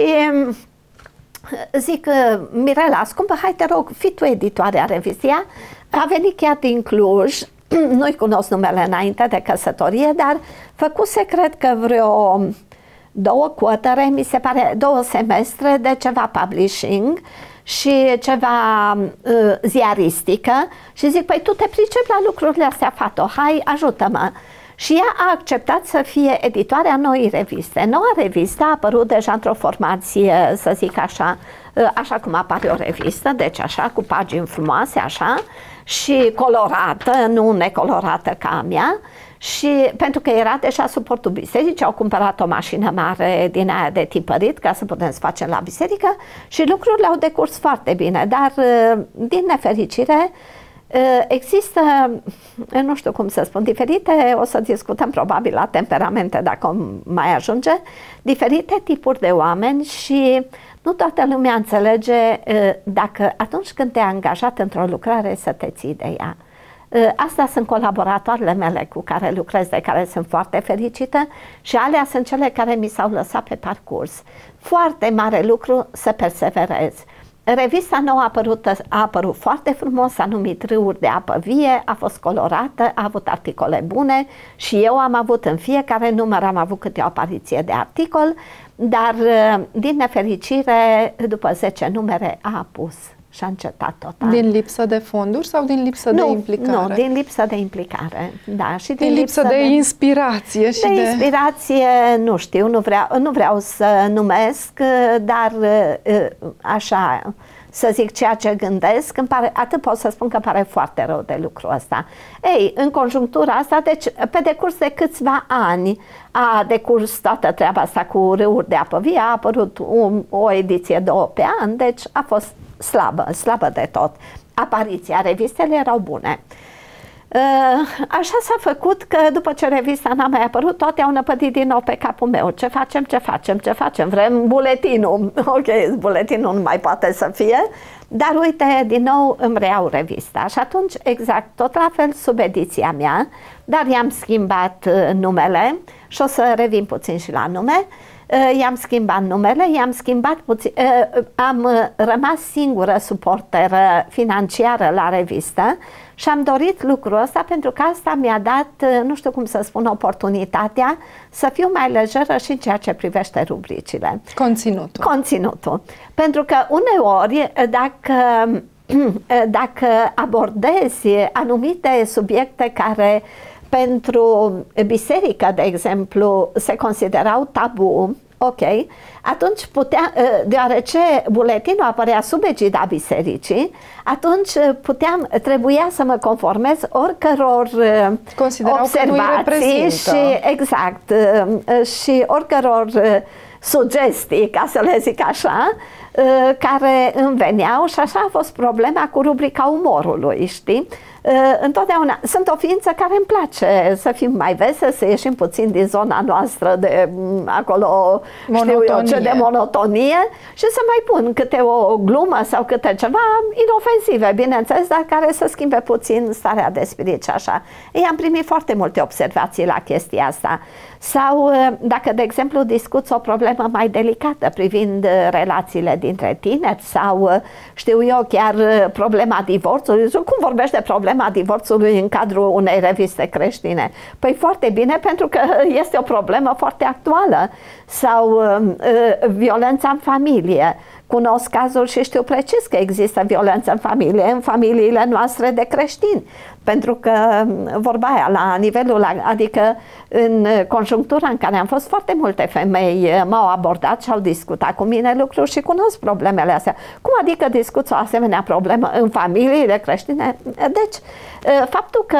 zic, Mirela, scumpă, hai te rog, fii tu editoarea revizia. A venit chiar din Cluj, nu-i cunosc numele înainte de căsătorie, dar făcuse, cred că vreo 2 cuotere, mi se pare 2 semestre de ceva publishing și ceva ziaristică și zic, păi tu te pricepi la lucrurile astea, fată, hai, ajută-mă. Și ea a acceptat să fie editoarea noii reviste. Noua revistă a apărut deja într-o formație, să zic așa, așa cum apare o revistă, deci așa, cu pagini frumoase, așa, și colorată, nu necolorată ca a mea. Și pentru că era deja suportul bisericii, au cumpărat o mașină mare din aia de tipărit ca să putem să facem la biserică și lucrurile au decurs foarte bine, dar din nefericire există, nu știu cum să spun, diferite, o să discutăm probabil la temperamente dacă mai ajunge, diferite tipuri de oameni și nu toată lumea înțelege dacă atunci când te-ai angajat într-o lucrare să te ții de ea. Astea sunt colaboratoarele mele cu care lucrez, de care sunt foarte fericită și alea sunt cele care mi s-au lăsat pe parcurs. Foarte mare lucru să perseverez. Revista nouă a apărut foarte frumos, s-a numit Râuri de apă vie, a fost colorată, a avut articole bune și eu am avut în fiecare număr, am avut câte o apariție de articol, dar din nefericire, după 10 numere a apus. Și a încetat total. Din lipsă de fonduri sau din lipsă de implicare? Nu, din lipsă de implicare, da. Și din lipsă de inspirație. Și de inspirație, nu știu, nu vreau să numesc, dar așa, să zic ceea ce gândesc, atât pot să spun că pare foarte rău de lucrul ăsta. Ei, în conjunctura asta, deci pe decurs de câțiva ani a decurs toată treaba asta cu Râuri de apă vie, a apărut o ediție 2 pe an, deci a fost slabă de tot. Apariția, revistele erau bune. Așa s-a făcut că după ce revista n-a mai apărut, toate au năpădit din nou pe capul meu. Ce facem? Vrem buletinul. Ok, buletinul nu mai poate să fie, dar uite, din nou îmi reiau revista. Și atunci, exact, tot la fel sub ediția mea, dar i-am schimbat numele și o să revin puțin și la nume. I-am schimbat numele, i-am schimbat puțin, am rămas singură suporteră financiară la revistă și am dorit lucrul ăsta pentru că asta mi-a dat, nu știu cum să spun, oportunitatea să fiu mai lejeră și în ceea ce privește rubricile. Conținutul. Pentru că uneori, dacă abordezi anumite subiecte care pentru biserică, de exemplu, se considerau tabu, Ok, atunci deoarece buletinul apărea sub egida bisericii, atunci trebuia să mă conformez oricăror observații și, exact, și oricăror sugestii, ca să le zic așa, care îmi veneau, și așa a fost problema cu rubrica umorului, știi? Întotdeauna sunt o ființă care îmi place să fim mai veseli, să ieșim puțin din zona noastră de acolo, știu eu ce, de monotonie, și să mai pun câte o glumă sau câte ceva inofensive, bineînțeles, dar care să schimbe puțin starea de spirit și așa. Ei, am primit foarte multe observații la chestia asta. Sau dacă, de exemplu, discuți o problemă mai delicată privind relațiile dintre tineri sau, știu eu, chiar problema divorțului, cum vorbești de problema divorțului în cadrul unei reviste creștine? Păi foarte bine, pentru că este o problemă foarte actuală. Sau violența în familie. Cunosc cazuri și știu precis că există violență în familie, în familiile noastre de creștini. Pentru că, vorba aia, la nivelul, adică în conjunctura în care am fost, foarte multe femei m-au abordat și au discutat cu mine lucruri și cunosc problemele astea. Cum adică discuți o asemenea problemă în familiile creștine? Deci, faptul că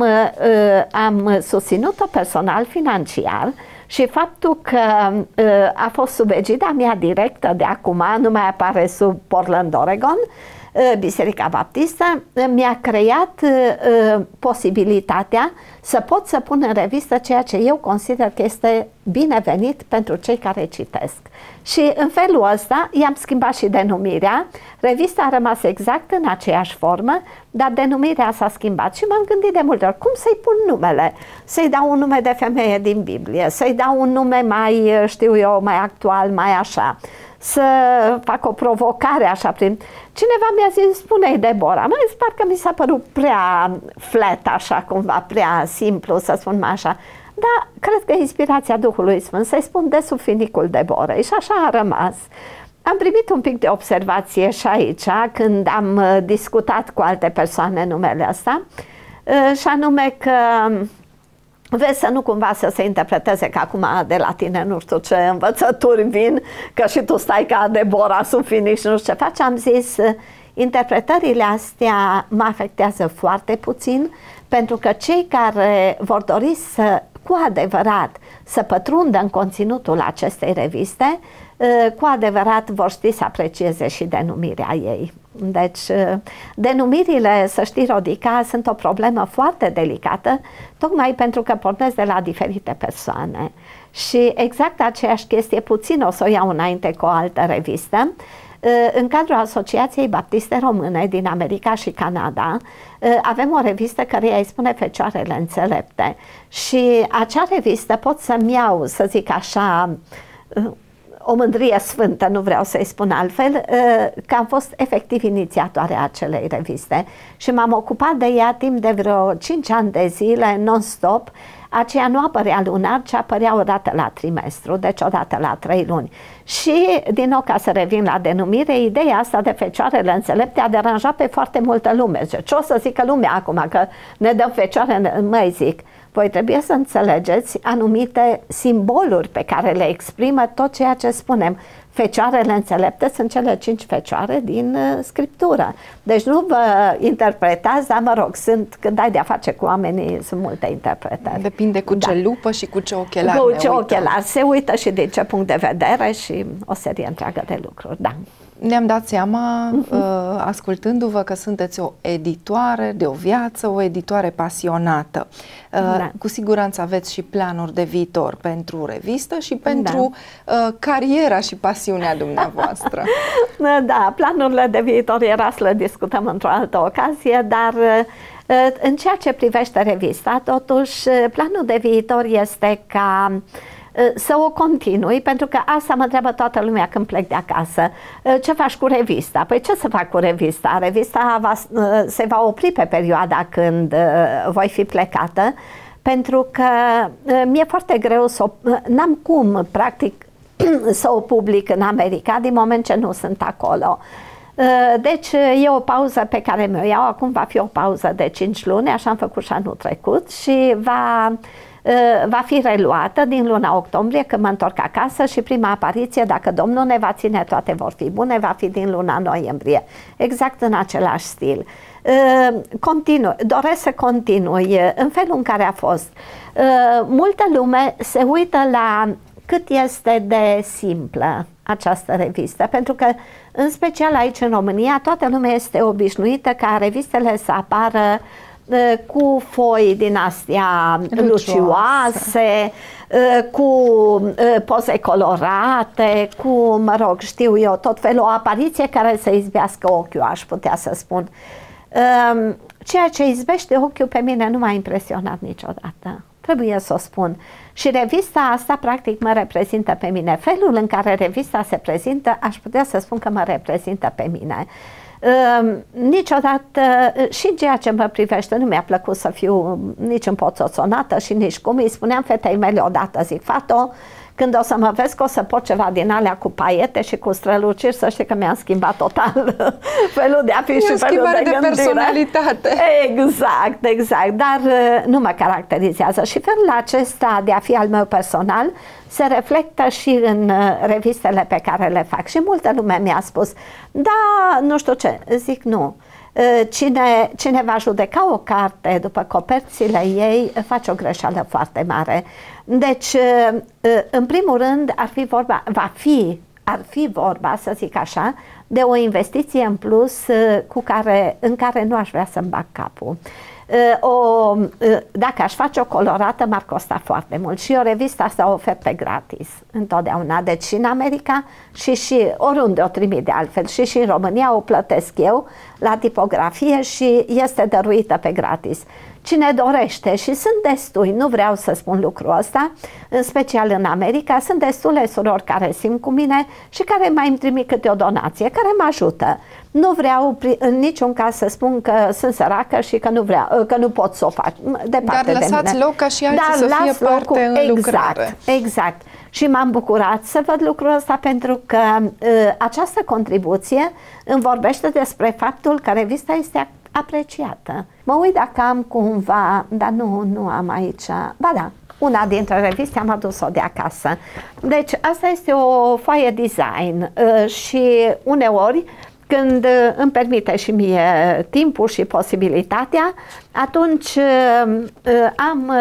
am susținut-o personal financiar și faptul că a fost sub egida mea directă de acum, nu mai apare sub Portland, Oregon, Biserica Baptistă, mi-a creat posibilitatea să pot să pun în revistă ceea ce eu consider că este binevenit pentru cei care citesc. Și în felul ăsta i-am schimbat și denumirea. Revista a rămas exact în aceeași formă, dar denumirea s-a schimbat și m-am gândit de multe ori cum să-i pun numele. Să-i dau un nume de femeie din Biblie, să-i dau un nume mai, știu eu, mai actual, mai așa. Să fac o provocare așa prin... Cineva mi-a zis, spune-i Deborah. Mă, parcă mi s-a părut prea flat, așa cumva, prea simplu, să spun mai așa. Dar cred că inspirația Duhului Sfânt, să-i spun de sub finicul Deborah. Și așa a rămas. Am primit un pic de observație și aici, când am discutat cu alte persoane numele ăsta, și anume că vezi să nu cumva să se interpreteze că acum de la tine nu știu ce învățături vin, că și tu stai ca Deborah sub finic și nu știu ce faci. Am zis, interpretările astea mă afectează foarte puțin, pentru că cei care vor dori să, cu adevărat, să pătrundă în conținutul acestei reviste, cu adevărat vor ști să aprecieze și denumirea ei. Deci, denumirile, să știi, Rodica, sunt o problemă foarte delicată, tocmai pentru că pornesc de la diferite persoane. Și exact aceeași chestie, puțin o să o iau înainte cu o altă revistă. În cadrul Asociației Baptiste Române din America și Canada avem o revistă care îi spune Fecioarele Înțelepte. Și acea revistă pot să-mi iau, să zic așa, o mândrie sfântă, nu vreau să-i spun altfel, că am fost efectiv inițiatoarea acelei reviste și m-am ocupat de ea timp de vreo 5 ani de zile, non-stop. Aceea nu apărea lunar, ci apărea o dată la trimestru, deci o dată la 3 luni. Și, din nou, ca să revin la denumire, ideea asta de Fecioarele Înțelepte a deranjat pe foarte multă lume. Ce o să zică lumea acum, că ne dăm fecioare? Mai zic, voi trebuie să înțelegeți anumite simboluri pe care le exprimă tot ceea ce spunem. Fecioarele înțelepte sunt cele 5 fecioare din Scriptură. Deci nu vă interpretați, dar mă rog, când ai de-a face cu oamenii, sunt multe interpretări. Depinde cu ce lupă și cu ce ochelari cu ce ochelari se uită și din ce punct de vedere și o serie întreagă de lucruri, da. Ne-am dat seama, ascultându-vă, că sunteți o editoare de o viață, o editoare pasionată. Da. Cu siguranță aveți și planuri de viitor pentru revistă și pentru cariera și pasiunea dumneavoastră. Da, planurile de viitor era să le discutăm într-o altă ocazie, dar în ceea ce privește revista, totuși, planul de viitor este ca să o continui, pentru că asta mă întreabă toată lumea când plec de acasă. Ce faci cu revista? Păi ce să fac cu revista? Revista se va opri pe perioada când voi fi plecată, pentru că mi-e foarte greu să n-am cum, practic, să o public în America, din moment ce nu sunt acolo. Deci e o pauză pe care mi-o iau, acum va fi o pauză de 5 luni, așa am făcut și anul trecut și va fi reluată din luna octombrie, când mă întorc acasă, și prima apariție, dacă Domnul ne va ține, toate vor fi bune, va fi din luna noiembrie. Exact în același stil. Doresc să continui în felul în care a fost. Multă lume se uită la cât este de simplă această revistă, pentru că, în special aici în România, toată lumea este obișnuită ca revistele să apară cu foi din astea lucioase, cu poze colorate, cu, mă rog, știu eu, tot felul, o apariție care să izbească ochiul, aș putea să spun. Ceea ce izbește ochiul pe mine nu m-a impresionat niciodată, trebuie să o spun. Și revista asta practic mă reprezintă pe mine. Felul în care revista se prezintă, aș putea să spun că mă reprezintă pe mine. Niciodată, și în ceea ce mă privește, nu mi-a plăcut să fiu nici împoțoțonată și nici cum. Îi spuneam fetei mele odată, zic, Fato, când o să mă vezi că o să pot ceva din alea cu paiete și cu străluciri, să știi că mi-am schimbat total felul de a fi și felul de gândire. Personalitate. Exact, exact, dar nu mă caracterizează și felul acesta de a fi al meu personal se reflectă și în revistele pe care le fac. Și multă lume mi-a spus, da, nu știu ce, zic nu. Cine va judeca o carte după coperțile ei face o greșeală foarte mare. Deci, în primul rând, ar fi vorba, să zic așa, de o investiție în plus în care nu aș vrea să-mi bag capul. Dacă aș face o colorată, m-ar costa foarte mult și o revistă asta o ofer pe gratis întotdeauna, deci și în America și oriunde o trimit de altfel, și în România o plătesc eu la tipografie și este dăruită pe gratis. Cine dorește, și sunt destui, nu vreau să spun lucrul ăsta, în special în America, sunt destule surori care simt cu mine și care mai îmi trimit câte o donație, care mă ajută. Nu vreau în niciun caz să spun că sunt săracă și că nu pot să o fac. Dar lăsați loc ca și alții să fie parte în lucrare. Exact. Și m-am bucurat să văd lucrul ăsta, pentru că această contribuție îmi vorbește despre faptul că revista este apreciată. Mă uit dacă am cumva, dar nu am aici, ba da, una dintre reviste am adus-o de acasă. Deci asta este o foaie design și uneori când îmi permite și mie timpul și posibilitatea, atunci am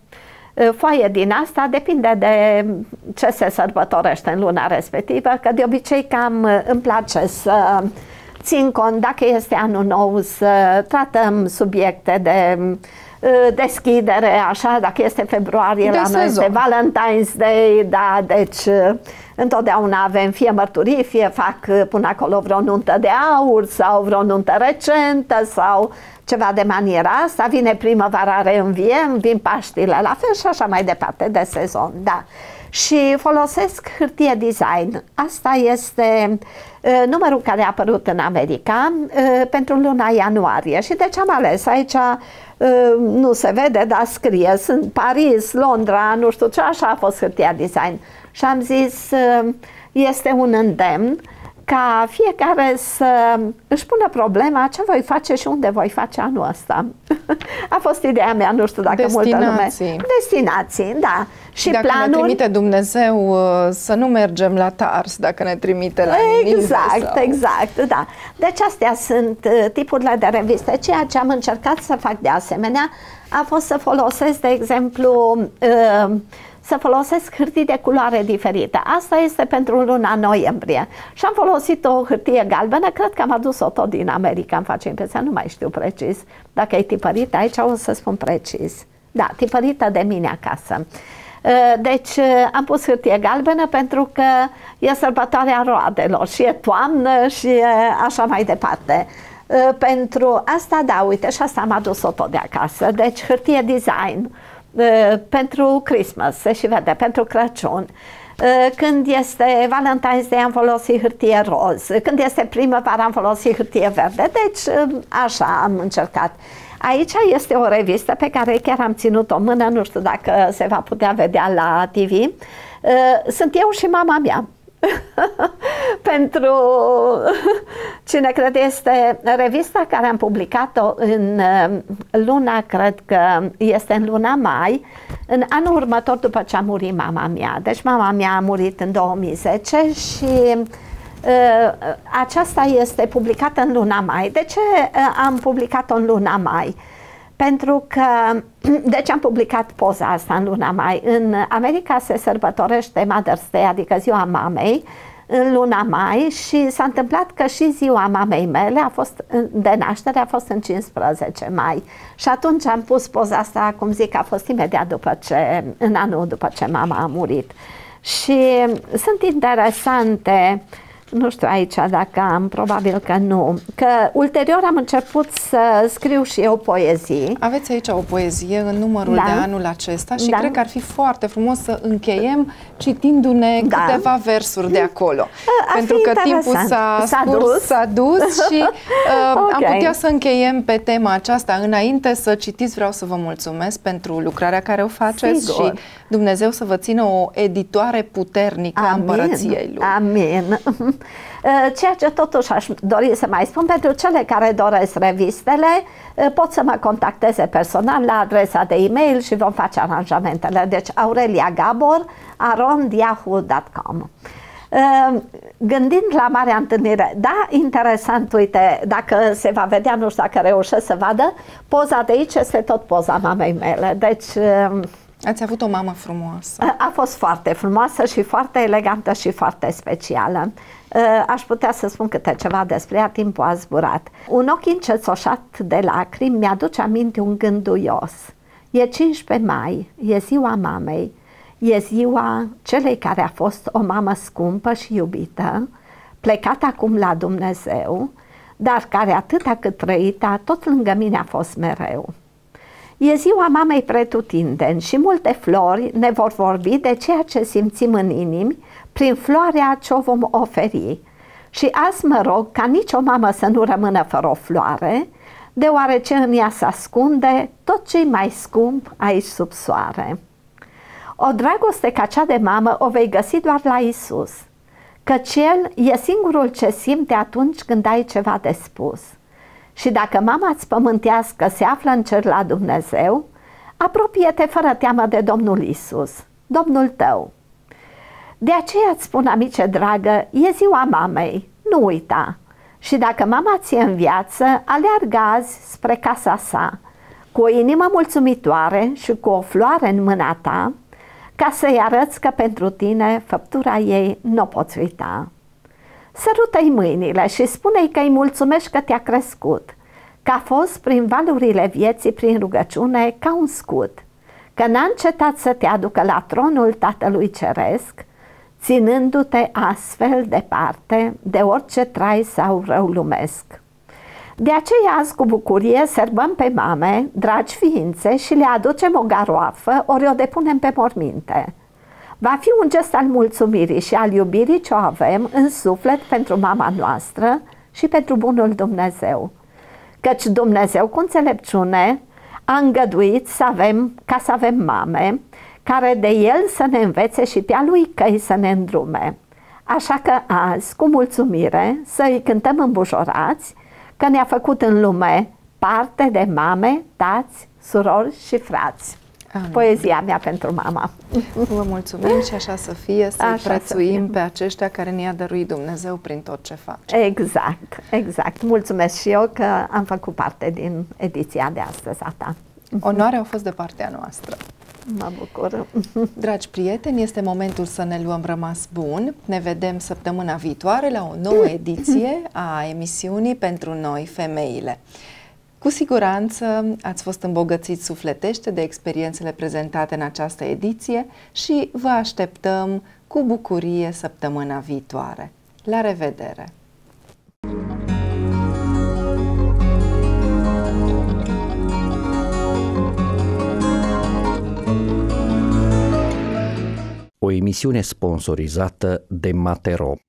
foaie din asta, depinde de ce se sărbătorește în luna respectivă, că de obicei cam îmi place să țin cont, dacă este anul nou, să tratăm subiecte de deschidere, așa, dacă este februarie, la noi este Valentine's Day, da, deci întotdeauna avem fie mărturii, fie pun acolo vreo nuntă de aur sau vreo nuntă recentă sau ceva de maniera asta, vine primăvara, reînviem, vin Paștile, la fel și așa mai departe, de sezon, da. Și folosesc hârtie design. Asta este numărul care a apărut în America pentru luna ianuarie. Și de ce am ales? Aici nu se vede, dar scrie. Sunt Paris, Londra, nu știu ce, așa a fost hârtia design. Și am zis, este un îndemn ca fiecare să își pună problema ce voi face și unde voi face anul ăsta. A fost ideea mea, nu știu dacă multă lume. Destinații, da. Și dacă planul... ne trimite Dumnezeu să nu mergem la Tars, dacă ne trimite la Ninive. Exact, da. Deci astea sunt tipurile de reviste. Ceea ce am încercat să fac de asemenea a fost să folosesc, de exemplu, să folosesc hârtii de culoare diferite. Asta este pentru luna noiembrie. Și am folosit o hârtie galbenă, cred că am adus-o tot din America, îmi face impresia, nu mai știu precis. Dacă e tipărită aici, o să spun precis. Da, tipărită de mine acasă. Deci am pus hârtie galbenă pentru că e sărbătoarea roadelor și e toamnă și e așa mai departe. Pentru asta, da, uite, și asta am adus-o tot de acasă. Deci hârtie design pentru Christmas, se și vede, pentru Crăciun. Când este Valentine's Day am folosit hârtie roz, când este primăvară am folosit hârtie verde, deci așa am încercat. Aici este o revistă pe care chiar am ținut o mână, nu știu dacă se va putea vedea la TV. Sunt eu și mama mea. Pentru cine crede, este revista care am publicat-o în luna, cred că este în luna mai, În anul următor, după ce a murit mama mea, deci mama mea a murit în 2010 și aceasta este publicată în luna mai. De ce am publicat-o în luna mai? Pentru că, deci am publicat poza asta în luna mai. În America se sărbătorește Mother's Day, adică ziua mamei, în luna mai și s-a întâmplat că și ziua mamei mele de naștere a fost în 15 mai. Și atunci am pus poza asta, cum zic, a fost imediat în anul după ce mama a murit. Și sunt interesante, nu știu aici dacă am, probabil că nu, că ulterior am început să scriu și eu poezii. Aveți aici o poezie în numărul de anul acesta și cred că ar fi foarte frumos să încheiem citindu-ne câteva versuri de acolo. Pentru că timpul s-a dus și am putea să încheiem pe tema aceasta. Înainte să citiți, vreau să vă mulțumesc pentru lucrarea care o faceți și Dumnezeu să vă țină o editoare puternică a Împărăției Lui. Amin. Ceea ce totuși aș dori să mai spun, pentru cele care doresc revistele, pot să mă contacteze personal la adresa de e-mail și vom face aranjamentele. Deci aureliagabor@yahoo.com. Gândind la marea întâlnire, da, interesant, uite, dacă se va vedea, nu știu dacă reușesc să vadă, poza de aici este tot poza mamei mele, deci... Ați avut o mamă frumoasă. A fost foarte frumoasă și foarte elegantă și foarte specială. Aș putea să spun câte ceva despre ea, timpul a zburat. Un ochi încețoșat de lacrimi mi-aduce aminte un gând duios. E 15 mai, e ziua mamei, e ziua celei care a fost o mamă scumpă și iubită, plecată acum la Dumnezeu, dar care atâta cât trăita, tot lângă mine a fost mereu. E ziua mamei pretutindeni și multe flori ne vor vorbi de ceea ce simțim în inimi prin floarea ce o vom oferi. Și azi mă rog ca nicio mamă să nu rămână fără o floare, deoarece în ea se ascunde tot ce-i mai scump aici sub soare. O dragoste ca cea de mamă o vei găsi doar la Isus, căci El e singurul ce simte atunci când ai ceva de spus. Și dacă mama-ți pământească se află în cer la Dumnezeu, apropie-te fără teamă de Domnul Isus, Domnul tău. De aceea îți spun, amice dragă, e ziua mamei, nu uita. Și dacă mama ți-e în viață, aleargă azi spre casa sa, cu o inimă mulțumitoare și cu o floare în mâna ta, ca să-i arăți că pentru tine făptura ei nu o poți uita. Sărută-i mâinile și spune-i că îi mulțumești că te-a crescut, că a fost prin valurile vieții, prin rugăciune, ca un scut, că n-a încetat să te aducă la tronul Tatălui Ceresc, ținându-te astfel departe de orice trai sau rău lumesc. De aceea azi cu bucurie sărbăm pe mame, dragi ființe, și le aducem o garoafă, ori o depunem pe morminte. Va fi un gest al mulțumirii și al iubirii ce o avem în suflet pentru mama noastră și pentru bunul Dumnezeu. Căci Dumnezeu cu înțelepciune a îngăduit ca să avem mame, care de El să ne învețe și pe-a Lui căi să ne îndrume. Așa că azi, cu mulțumire, să îi cântăm îmbujorați că ne-a făcut în lume parte de mame, tați, surori și frați. Amin. Poezia mea pentru mama. Vă mulțumim și așa să fie, să-i prețuim pe aceștia care ne-a dăruit Dumnezeu prin tot ce face. Exact, exact. Mulțumesc și eu că am făcut parte din ediția de astăzi a ta. Onoarea a fost de partea noastră. Mă bucur. Dragi prieteni, este momentul să ne luăm rămas bun. Ne vedem săptămâna viitoare la o nouă ediție a emisiunii Pentru Noi Femeile. Cu siguranță ați fost îmbogățiți sufletește de experiențele prezentate în această ediție și vă așteptăm cu bucurie săptămâna viitoare. La revedere! O emisiune sponsorizată de Matero.